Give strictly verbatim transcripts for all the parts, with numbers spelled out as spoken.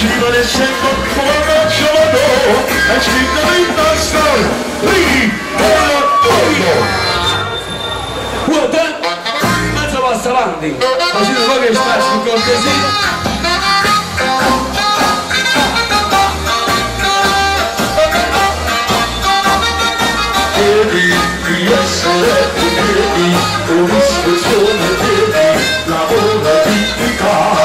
Scrivere sempre ancora giorno e scrivere in testa ricordo. Mezza passa avanti, così non vuoi che stai su cortesia. Devi essere devi, un'istruzione devi, lavoro dignità.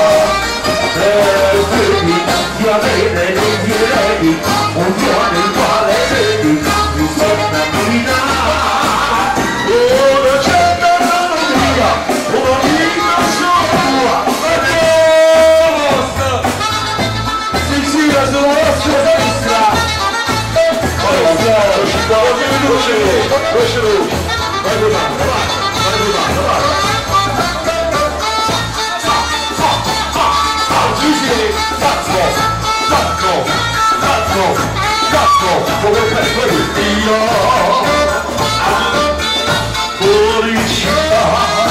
Devi di avere dei direi, un giorno il quale vedi, mi sembra guidare. Ora c'è una via, una vita sua, e basta. Si gira sulla vostra destra. Allora, ci stavo più veloce, veloce, veloce. Vai ruotando, vai, vai ruotando, vai. Tacco, tacco, tacco, tacco, come fai quello? Io fuori città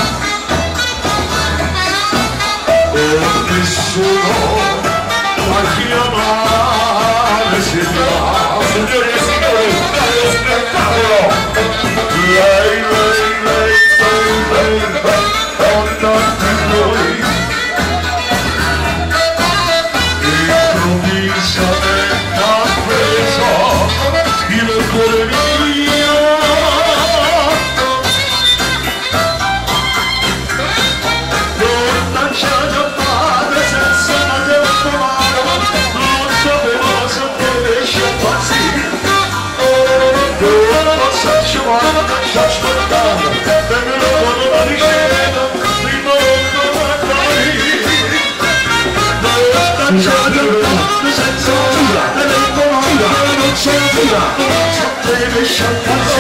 e nessuno a chiamare signora. Signori e signori, bello spettacolo! Lei, lei, lei, lei, lei, lei, donna di noi. Improvvisamente ha preso il cuore mio. Non c'è già padre senza madre mano, non sapeva se deve sciaparsi. Non so se guarda, ci aspettava, e me lo voglio la ricetta, prima non guardare. Non c'è già senza gira, e nel comando non c'è gira, deve sciaparsi.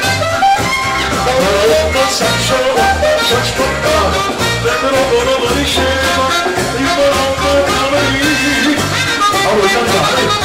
Non so se guarda, ci aspettava, e me lo voglio la ricetta, prima non guardare. A voi cantare?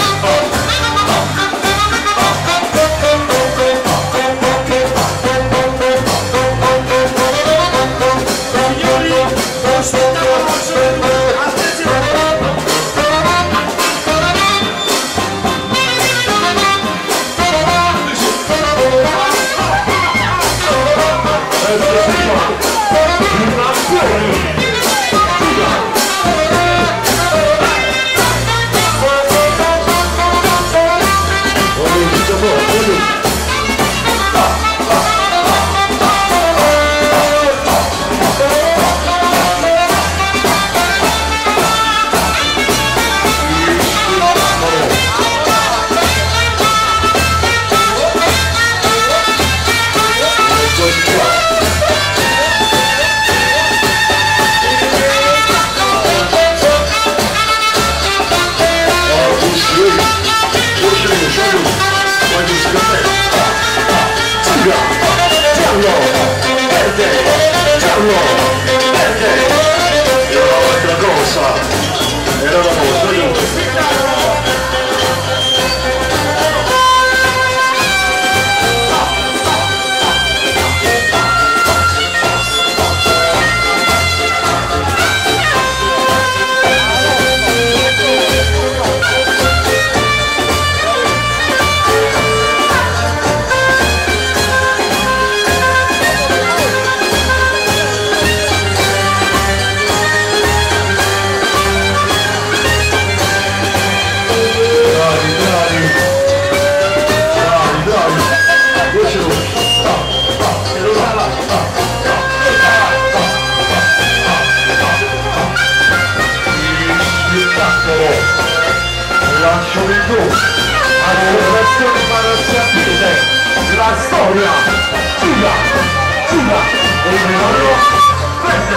La storia gira, gira e il memoria prende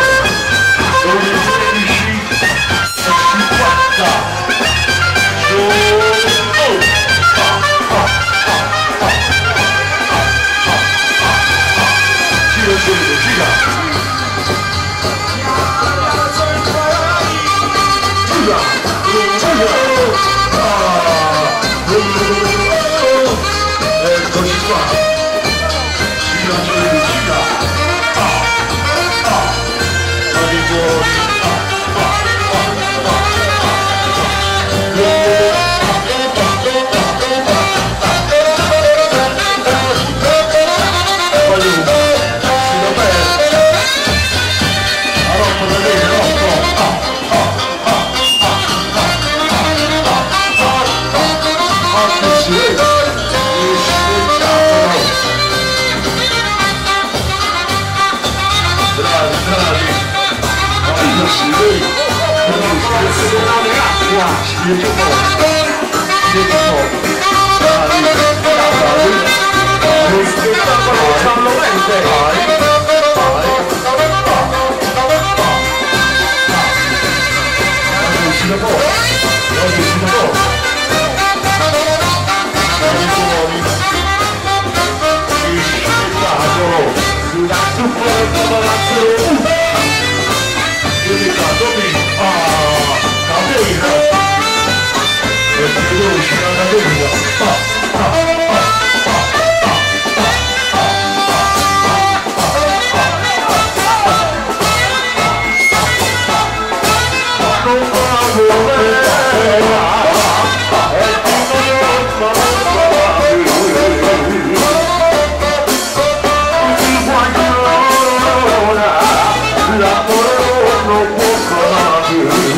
dove sedici e cinquanta giorni. Gira, gira, gira. Gira, gira. Eccoci qua. Gira, gira, gira. 十位，我们十四个大家，哇，十就够，十就够，啊，你大家你，你是个大个长龙来的，来，来，啊，啊，我十个够，我十个够，你是大个，是大super大个。有点感动你啊，搞这一个，我觉得我需要他这个，啊啊啊啊啊啊啊！东方我们啊，哎，东方我们，你欢迎我啦，让我。No può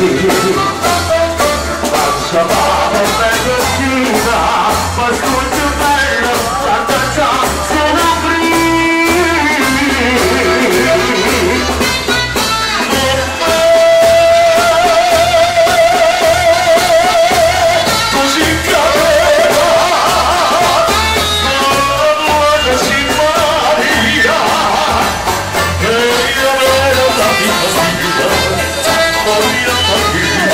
Faccia bene bellissima, ma scusi bella, tanta già sono free. Così pioveva, ma si Maria, e io ero la vita. Maria Maria,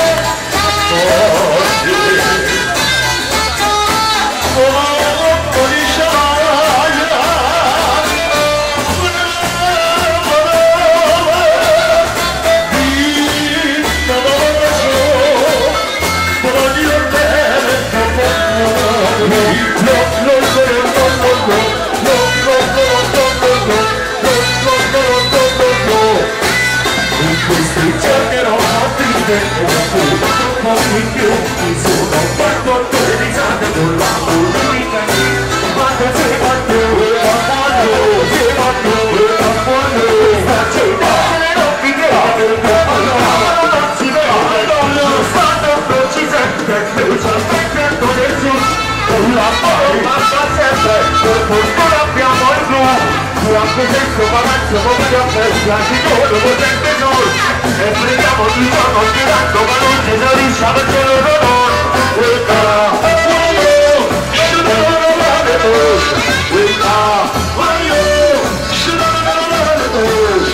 non più, mi sono fatto due risate con la musica. Quando sei fatto, quando sei fatto, quando faccio il male, non mi crede, non si vede, non stato precisa, che tu ci aspetto adesso, con la forma sta sempre, per fortuna abbiamo il blu, anche se il palazzo come gli affetti, anche noi lo potete noi, e prendiamo di giorno girando, ma non ci si riesce a mettere l'onore. We are, should have known it was. We are, should have known it was.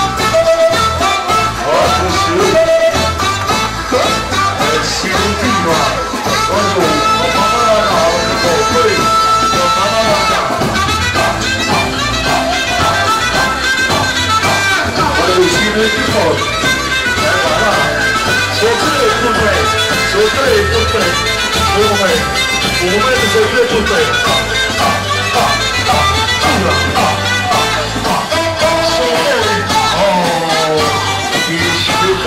Oh, shoot. Let's see the people. Oh, no. Oh, mama, no. Oh, please. Oh, mama, no. What do we see the people? So good, good play. So good, good play. Good play. Good play. So good, good play. Ah, ah, ah, ah, ah, ah, ah. So good. Oh, he's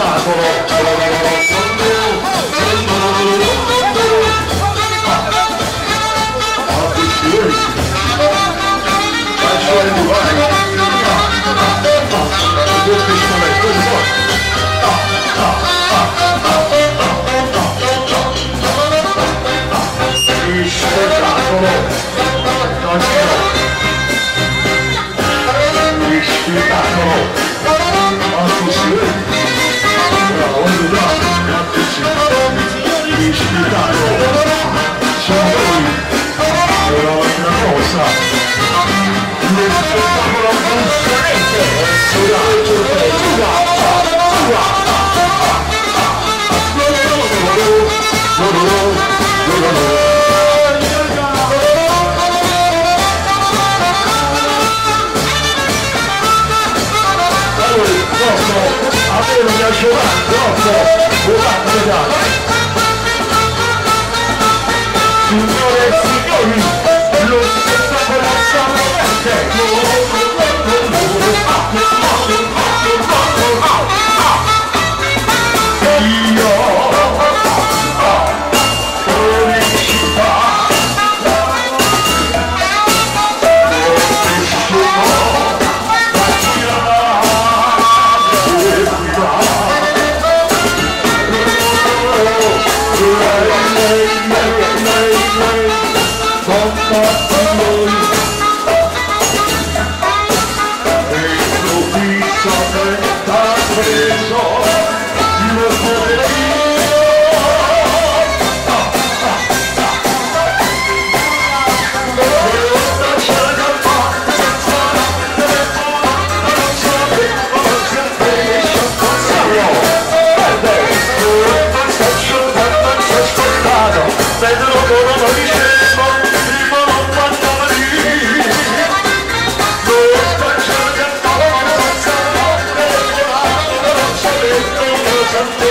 Signore e signori, lo stesso corazza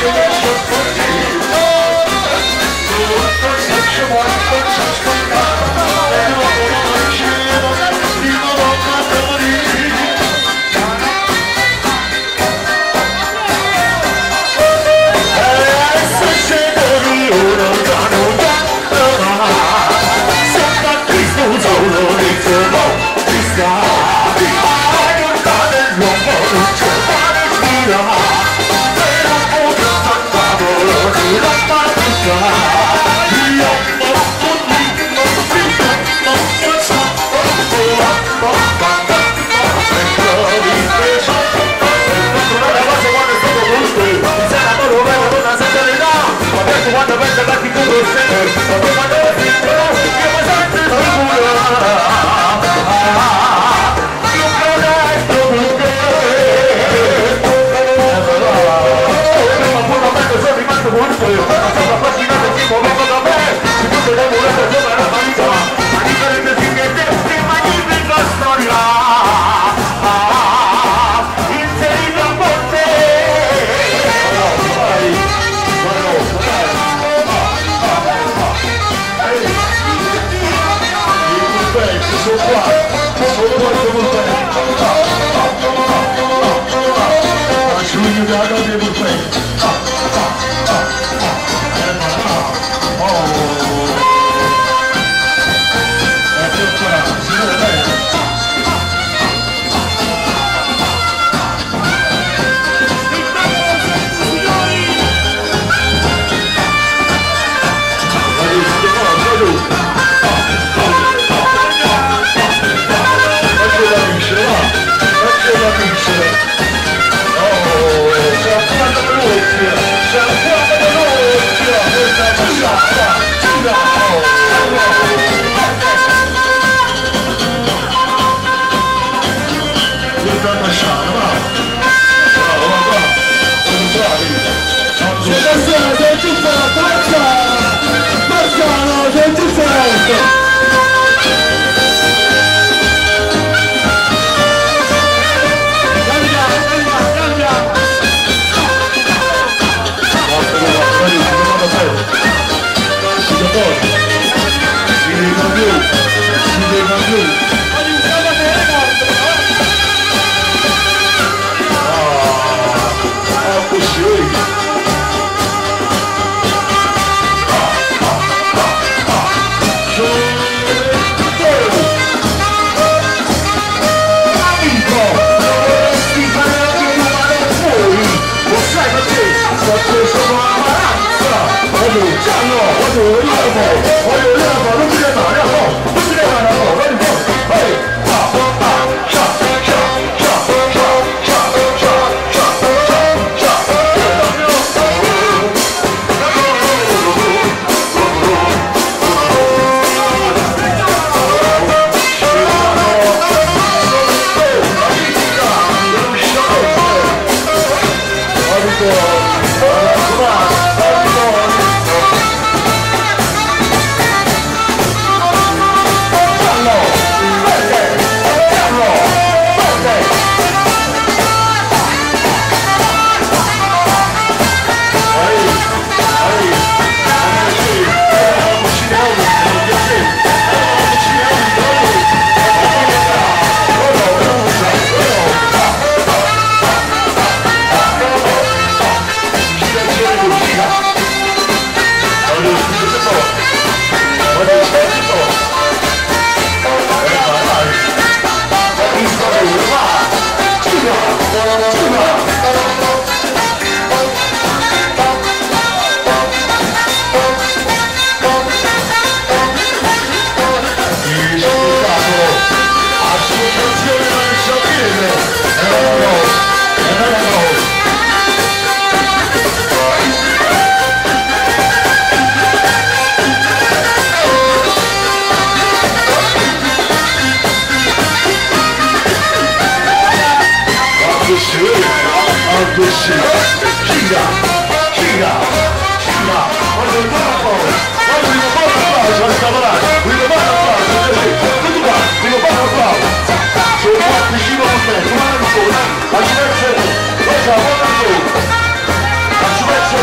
Agitazione, cosa vuole tu? Agitazione.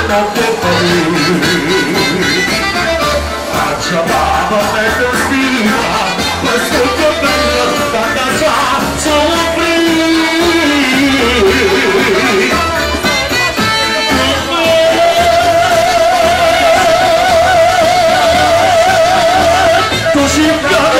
non ti fai facciamo me destina questo che bello da casa soffri tu si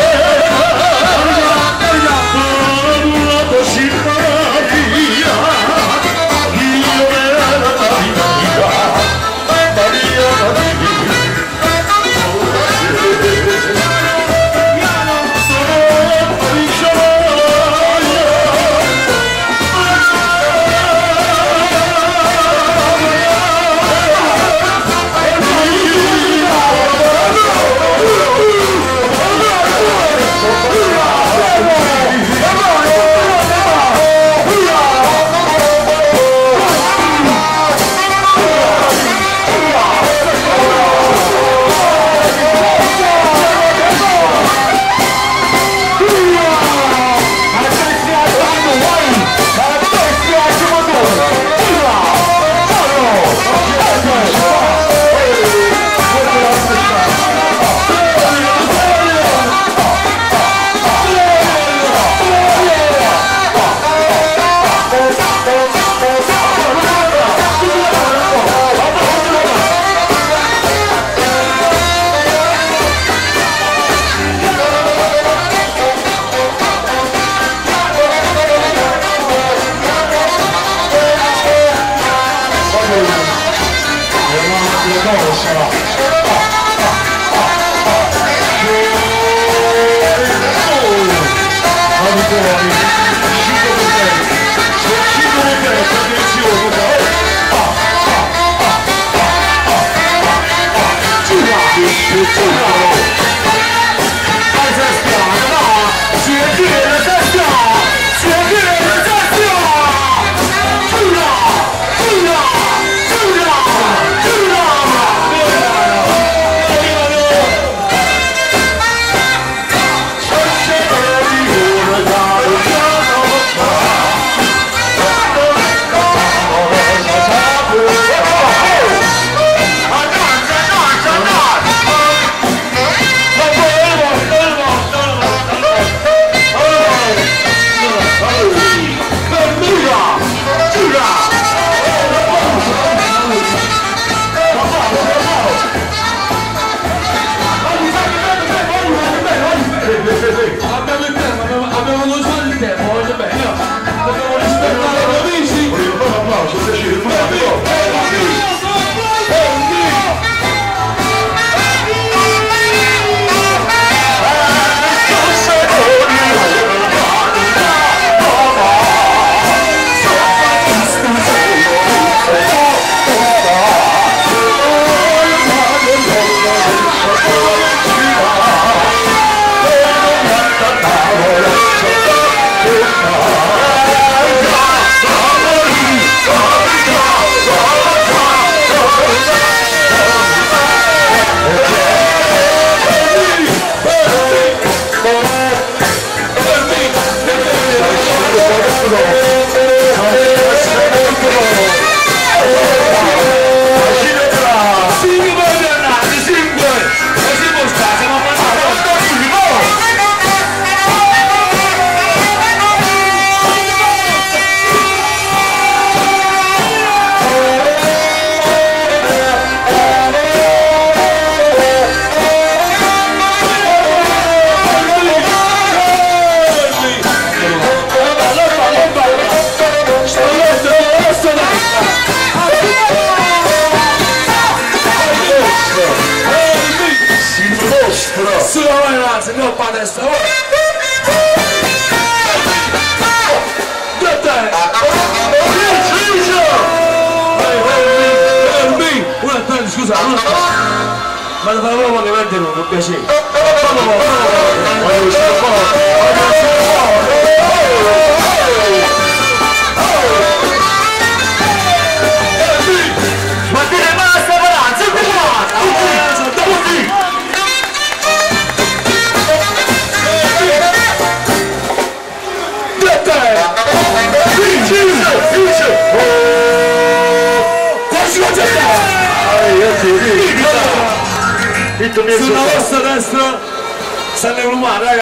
No padre sto. Scusa, ma lo farò con le menti non per piacere. Ma ti ne basta palazzo, che basta? Tutti! Vinci! Vinci! Quasi la gente! Sulla vostra destra sta l'Euromar, raga.